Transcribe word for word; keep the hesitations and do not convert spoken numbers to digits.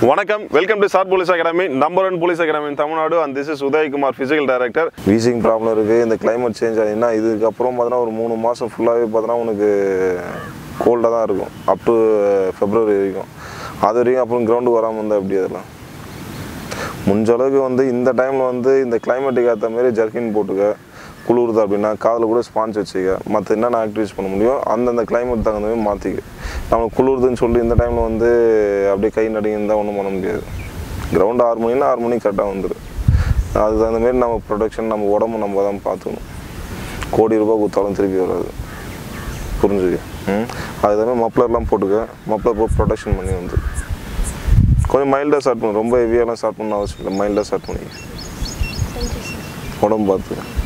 Welcome, welcome to Star Police Academy, number one police academy in Tamil Nadu, and this is Uday Kumar, physical director. Wheezing problem இருக்கு இந்த climate change ஆயினா இதுக்கு அப்புறம் பார்த்தா ஒரு மூணு மாசம் ஃபுல்லாவே பார்த்தா உங்களுக்கு கோல்டா தான் இருக்கும் up to February வரைக்கும். அது வரைக்கும் அப்புறம் கிரவுண்டுக்கு வராம இருந்தா எப்படி அதெல்லாம் முடிஞ்ச அளவுக்கு வந்து இந்த டைம்ல வந்து இந்த கிளைமேட்டுக்கு ஏத்த மாதிரி ஜர்க்கின் போட்டுக்க குளிருது அப்படினா காதுல கூட ஸ்பான்ச் வச்சுக்க மத்த என்னென்ன ஆக்டிவிட்டிஸ் பண்ண முடியும் அந்த கிளைமேட் தகுந்த மாதிரி மாத்திக்க நம்ம குளிருதுன்னு சொல்லி இந்த டைம்ல வந்து அப்படியே கை நடுங்கிருந்தா ஒண்ணும் பண்ண முடியாது கிரவுண்ட் ஆறு மணினா ஆறு மணிக்கு கரெக்டா வந்துரும் அதுக்கு அந்த மாதிரி நம்ம ப்ரொடக்ஷன் நம்ம உடம்ப நம்ம தான் பாத்துக்கணும் கோடி ரூபாய் கொடுத்தாலும் திருப்பி வராது புரிஞ்சுக்க அதுதானே மப்ளர்லாம் போட்டுக்க மப்ளர் போட்டு ப்ரொடக்ஷன் பண்ணி வந்து கொஞ்சம் மைல்டா ஸ்டார்ட் பண்ணு ரொம்ப ஹெவியாலாம் ஸ்டார்ட் பண்ண அவசியம் இல்லை மைல்டா ஸ்டார்ட் பண்ணி உடம்பு பார்த்து